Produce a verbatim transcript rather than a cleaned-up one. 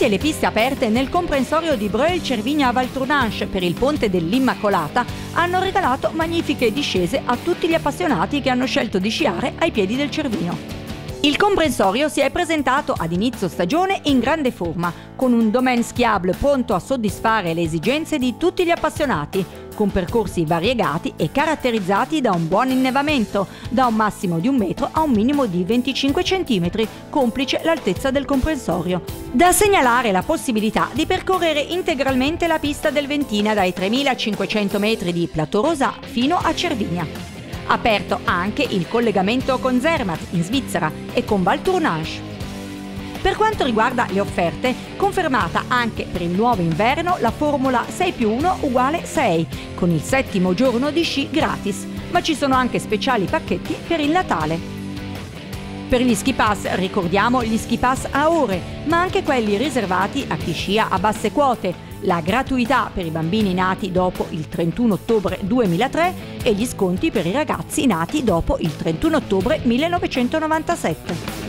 Davanti alle piste aperte nel comprensorio di Breuil-Cervinia a Valtournanche per il Ponte dell'Immacolata hanno regalato magnifiche discese a tutti gli appassionati che hanno scelto di sciare ai piedi del Cervino. Il comprensorio si è presentato ad inizio stagione in grande forma, con un domaine skiable pronto a soddisfare le esigenze di tutti gli appassionati, con percorsi variegati e caratterizzati da un buon innevamento, da un massimo di un metro a un minimo di venticinque centimetri, complice l'altezza del comprensorio. Da segnalare la possibilità di percorrere integralmente la pista del Ventina dai tremilacinquecento metri di Plateau Rosat fino a Cervinia. Aperto anche il collegamento con Zermatt in Svizzera e con Valtournanche. Per quanto riguarda le offerte, confermata anche per il nuovo inverno la formula sei più uno uguale sei, con il settimo giorno di sci gratis, ma ci sono anche speciali pacchetti per il Natale. Per gli ski pass ricordiamo gli ski pass a ore, ma anche quelli riservati a chi scia a basse quote, la gratuità per i bambini nati dopo il trentuno ottobre duemilatré e gli sconti per i ragazzi nati dopo il trentuno ottobre millenovecentonovantasette.